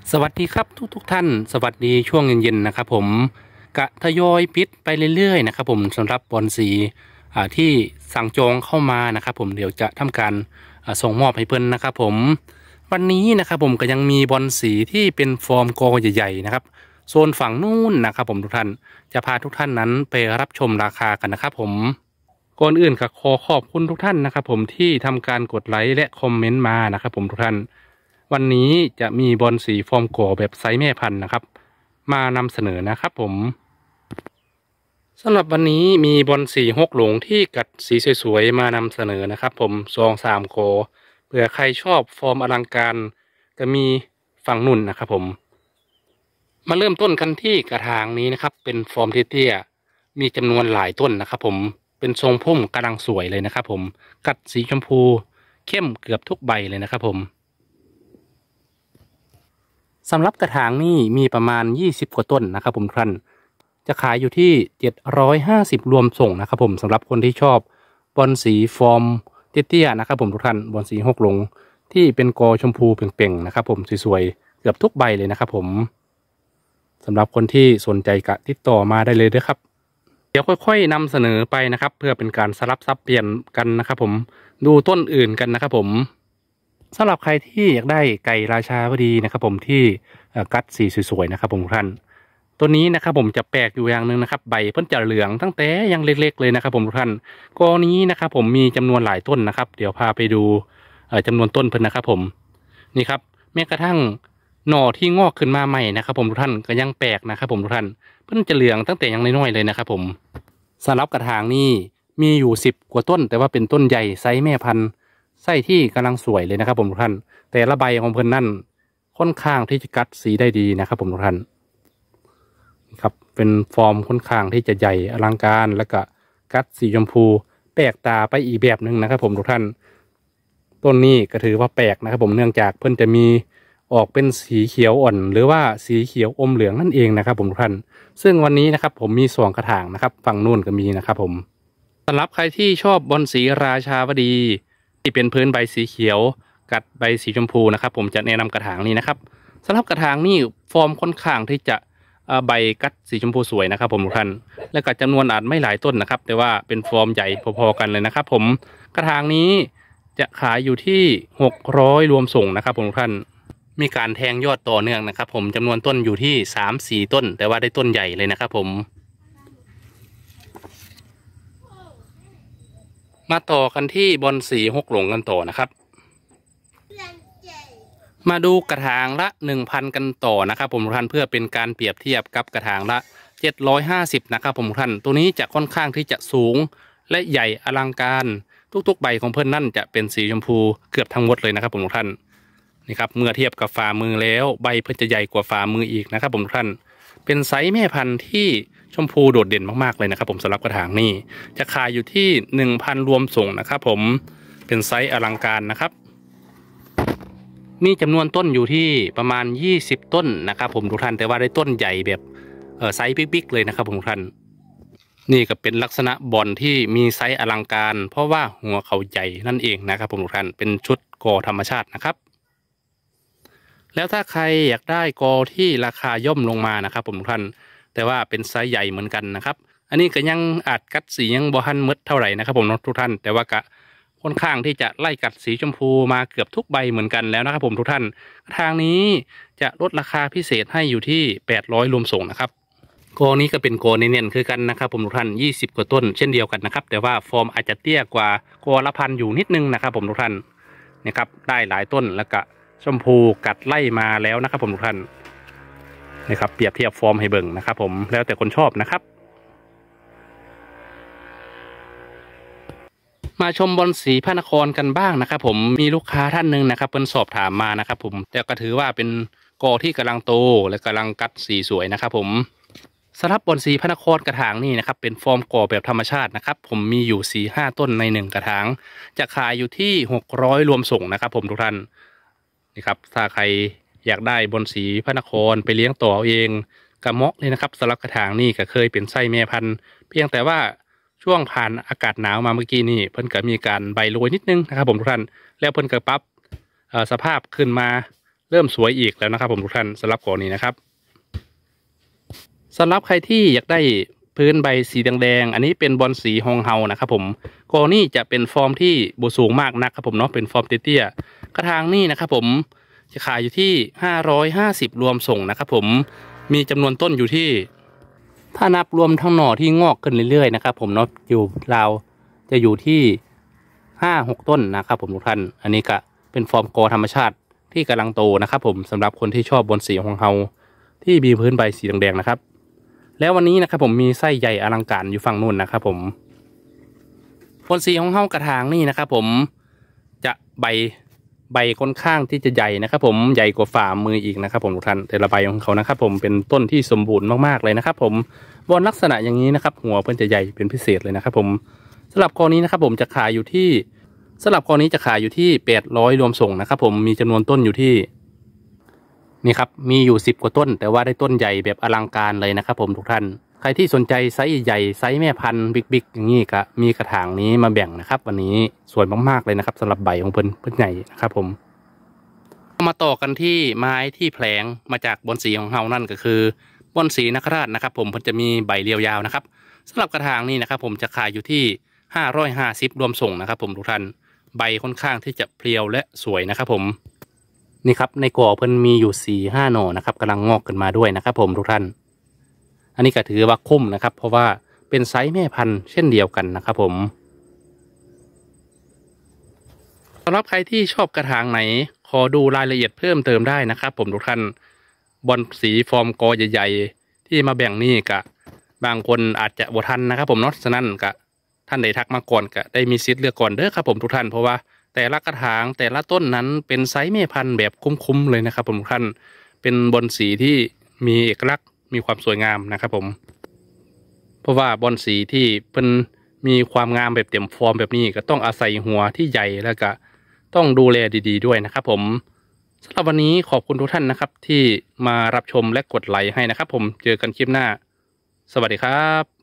สวัสดีครับทุกท่านสวัสดีช่วงเย็นๆนะครับผมกะทยอยปิดไปเรื่อยๆนะครับผมสำหรับบอลสีที่สั่งจองเข้ามานะครับผมเดี๋ยวจะทำการส่งมอบให้เพิ่นนะครับผมวันนี้นะครับผมก็ยังมีบอลสีที่เป็นฟอร์มกอใหญ่ๆนะครับโซนฝั่งนู้นนะครับผมทุกท่านจะพาทุกท่านนั้นไปรับชมราคากันนะครับผมก่อนอื่นก็ขอขอบคุณทุกท่านนะครับผมที่ทำการกดไลค์และคอมเมนต์มานะครับผมทุกท่านวันนี้จะมีบอลสีฟอร์มก่อแบบไซส์แม่พันธุ์นะครับมานำเสนอนะครับผมสำหรับวันนี้มีบอลสีหกหลงที่กัดสีสวยๆมานำเสนอนะครับผม2-3โกเผื่อใครชอบฟอร์มอลังการก็มีฝั่งนุ่นนะครับผมมาเริ่มต้นกันที่กระถางนี้นะครับเป็นฟอร์มเตี้ยๆมีจำนวนหลายต้นนะครับผมเป็นทรงพุ่มกำลังสวยเลยนะครับผมกัดสีชมพูเข้มเกือบทุกใบเลยนะครับผมสำหรับกระถางนี่มีประมาณ20กว่าต้นนะครับผมท่านจะขายอยู่ที่750รวมส่งนะครับผมสำหรับคนที่ชอบบอลสีฟอร์มเตี้ยๆนะครับผมทุกท่านบอลสีหกหลงที่เป็นกอชมพูเป่งๆนะครับผมสวยๆเกือบทุกใบเลยนะครับผมสำหรับคนที่สนใจกะติดต่อมาได้เลยนะครับเดี๋ยวค่อยๆนำเสนอไปนะครับเพื่อเป็นการสลับซับเปลี่ยนกันนะครับผมดูต้นอื่นกันนะครับผมสำหรับใครที่อยากได้ไก่ราชาวดีนะครับผมที่กัดสีสวยๆนะครับผมทุกท่านตัวนี้นะครับผมจะแปลกอยู่อย่างหนึ่งนะครับใบเพิ่นจะเหลืองตั้งแต่ยังเล็กๆเลยนะครับผมทุกท่านกอนี้นะครับผมมีจำนวนหลายต้นนะครับเดี๋ยวพาไปดูจำนวนต้นเพิ่นนะครับผมนี่ครับแม้กระทั่งหน่อที่งอกขึ้นมาใหม่นะครับผมทุกท่านก็ยังแปลกนะครับผมทุกท่านเพิ่นจะเหลืองตั้งแต่ยังน้อยๆเลยนะครับผมสำหรับกระถางนี่มีอยู่10กว่าต้นแต่ว่าเป็นต้นใหญ่ไซส์แม่พันธุ์ไส้ที่กำลังสวยเลยนะครับผมทุกท่านแต่ละใบของเพิ่นนั่นค่อนข้างที่จะกัดสีได้ดีนะครับผมทุกท่านครับเป็นฟอร์มค่อนข้างที่จะใหญ่อลังการแล้วก็กัดสีชมพูแปลกตาไปอีกแบบหนึ่งนะครับผมทุกท่านต้นนี้ก็ถือว่าแปลกนะครับผมเนื่องจากเพิ่นจะมีออกเป็นสีเขียวอ่อนหรือว่าสีเขียวอมเหลืองนั่นเองนะครับผมทุกท่านซึ่งวันนี้นะครับผมมี2กระถางนะครับฝั่งนู่นก็มีนะครับผมสำหรับใครที่ชอบบอลสีราชาวดีที่เป็นพื้นใบสีเขียวกัดใบสีชมพูนะครับผมจะแนะนำกระถางนี้นะครับสำหรับกระถางนี้ฟอร์มค่อนข้างที่จะใบกัดสีชมพูสวยนะครับผมทุกท่านและก็จำนวนอาจไม่หลายต้นนะครับแต่ว่าเป็นฟอร์มใหญ่พอๆกันเลยนะครับผมกระถางนี้จะขายอยู่ที่600รวมส่งนะครับผมทุกท่านมีการแทงยอดต่อเนื่องนะครับผมจำนวนต้นอยู่ที่3-4ต้นแต่ว่าได้ต้นใหญ่เลยนะครับผมมาต่อกันที่บอลสีหกหลงกันต่อนะครับมาดูกระถางละ 1,000 กันต่อนะครับผมทุกท่านเพื่อเป็นการเปรียบเทียบกับกระถางละ750นะครับผมทุกท่านตัวนี้จะค่อนข้างที่จะสูงและใหญ่อลังการทุกๆใบของเพื่อนนั่นจะเป็นสีชมพูเกือบทั้งหมดเลยนะครับผมทุกท่านนี่ครับเมื่อเทียบกับฝ่ามือแล้วใบเพื่อนจะใหญ่กว่าฝ่ามืออีกนะครับผมทุกท่านเป็นไซส์แม่พันธุ์ที่ชมพูโดดเด่นมากๆเลยนะครับผมสำหรับกระถางนี้จะขายอยู่ที่ 1,000 รวมส่งนะครับผมเป็นไซส์อลังการนะครับมีจำนวนต้นอยู่ที่ประมาณ20ต้นนะครับผมทุกท่านแต่ว่าได้ต้นใหญ่แบบไซส์บิ๊กๆเลยนะครับผมทุกท่านนี่ก็เป็นลักษณะบอลที่มีไซส์อลังการเพราะว่าหัวเขาใหญ่นั่นเองนะครับผมทุกท่านเป็นชุดกอธรรมชาตินะครับแล้วถ้าใครอยากได้กอที่ราคาย่อมลงมานะครับผมทุกท่านแต่ว่าเป็นไซส์ใหญ่เหมือนกันนะครับอันนี้ก็ยังอาจกัดสียังบ่ทันมืดเท่าไหร่นะครับผมทุกท่านแต่ว่ากะค่อนข้างที่จะไล่กัดสีชมพูมาเกือบทุกใบเหมือนกันแล้วนะครับผมทุกท่านทางนี้จะลดราคาพิเศษให้อยู่ที่800รวมส่งนะครับกอนี้ก็เป็นกอเนียนๆคือกันนะครับผมทุกท่าน20กว่าต้นเช่นเดียวกันนะครับแต่ว่าฟอร์มอาจจะเตี้ยกว่ากอละพันอยู่นิดนึงนะครับผมทุกท่านนะครับได้หลายต้นแล้วก็ชมพูกัดไล่มาแล้วนะครับผมทุกท่านนะครับเปรียบเทียบฟอร์มให้เบิ่งนะครับผมแล้วแต่คนชอบนะครับมาชมบอลสีพระนครกันบ้างนะครับผมมีลูกค้าท่านหนึ่งนะครับเพิ่นสอบถามมานะครับผมแต่ก็ถือว่าเป็นกอที่กำลังโตและกำลังกัดสีสวยนะครับผมสำหรับบอลสีพระนครกระถางนี่นะครับเป็นฟอร์มกอแบบธรรมชาตินะครับผมมีอยู่4-5ต้นใน1กระถางจะขายอยู่ที่600รวมส่งนะครับผมทุกท่านนี่ครับถ้าใครอยากได้บอลสีพระนครไปเลี้ยงต่อเองกระเหมาะเลยนะครับสำหรับกระถางนี่ก็เคยเป็นไส้แม่พันธุ์เพียงแต่ว่าช่วงผ่านอากาศหนาวมาเมื่อกี้นี่เพิ่นก็มีการใบโรยนิดนึงนะครับผมทุกท่านแล้วเพิ่นก็ปรับสภาพขึ้นมาเริ่มสวยอีกแล้วนะครับผมทุกท่านสำหรับกอนี้นะครับสำหรับใครที่อยากได้พื้นใบสีแดงๆอันนี้เป็นบอลสีฮองเฮานะครับผมกอนี้จะเป็นฟอร์มที่บ่สูงมากนักครับผมเนาะเป็นฟอร์มเตี้ยๆกระถางนี่นะครับผมจะขายอยู่ที่550รวมส่งนะครับผมมีจำนวนต้นอยู่ที่ถ้านับรวมทั้งหน่อที่งอกขึ้นเรื่อยๆนะครับผมเนาะอยู่ราวจะอยู่ที่5-6ต้นนะครับผมทุกท่านอันนี้ก็เป็นฟอร์มกอธรรมชาติที่กำลังโตนะครับผมสำหรับคนที่ชอบบอลสีฮองเฮาที่มีพื้นใบสีแดงๆนะครับแล้ววันนี้นะครับผมมีไส้ใหญ่อลังการอยู่ฝั่งนู้นนะครับผมบอลสีฮองเฮากระถางนี่นะครับผมจะใบค่อนข้างที่จะใหญ่นะครับผมใหญ่กว่าฝ่ามืออีกนะครับผมทุกท่านแต่ละใบของเขานะครับผมเป็นต้นที่สมบูรณ์มากๆเลยนะครับผมบอลลักษณะอย่างนี้นะครับหัวเพิ่นจะใหญ่เป็นพิเศษเลยนะครับผมสำหรับกอนี้นะครับผมจะขายอยู่ที่800รวมส่งนะครับผมมีจำนวนต้นอยู่ที่นี่ครับมีอยู่10กว่าต้นแต่ว่าได้ต้นใหญ่แบบอลังการเลยนะครับผมทุกท่านใครที่สนใจไซส์ใหญ่ไซส์แม่พันธุ์บิ๊กๆอย่างนี้ก็มีกระถางนี้มาแบ่งนะครับวันนี้สวยมากๆเลยนะครับสำหรับใบของเพิ่นใหญ่นะครับผมมาต่อกันที่ไม้ที่แผลงมาจากบอนสีของเฮานั่นก็คือบอนสีนคราชนะครับผมเพิ่นจะมีใบเรียวยาวนะครับสำหรับกระถางนี้นะครับผมจะขายอยู่ที่550รวมส่งนะครับผมทุกท่านใบค่อนข้างที่จะเพรียวและสวยนะครับผมนี่ครับในกอเพิ่นมีอยู่4-5หน่อนะครับกำลังงอกขึ้นมาด้วยนะครับผมทุกท่านอันนี้ก็ถือว่าคุ้มนะครับเพราะว่าเป็นไซส์แม่พันธุ์เช่นเดียวกันนะครับผมสำหรับใครที่ชอบกระถางไหนขอดูรายละเอียดเพิ่มเติมได้นะครับผมทุกท่านบอลสีฟอร์มกอใหญ่ๆที่มาแบ่งนี่กะบางคนอาจจะบ่ทันนะครับผมเนาะฉะนั้นกะท่านใดทักมาก่อนก็ได้มีสิทธิ์เลือกก่อนเด้อครับผมทุกท่านเพราะว่าแต่ละกระถางแต่ละต้นนั้นเป็นไซส์แม่พันธุ์แบบคุ้มๆเลยนะครับผมทุกท่านเป็นบอลสีที่มีเอกลักษณ์มีความสวยงามนะครับผมเพราะว่าบอลสีที่เป็นมีความงามแบบเต็มฟอร์มแบบนี้ก็ต้องอาศัยหัวที่ใหญ่แล้วก็ต้องดูแลดีๆด้วยนะครับผมสำหรับวันนี้ขอบคุณทุกท่านนะครับที่มารับชมและกดไลค์ให้นะครับผมเจอกันคลิปหน้าสวัสดีครับ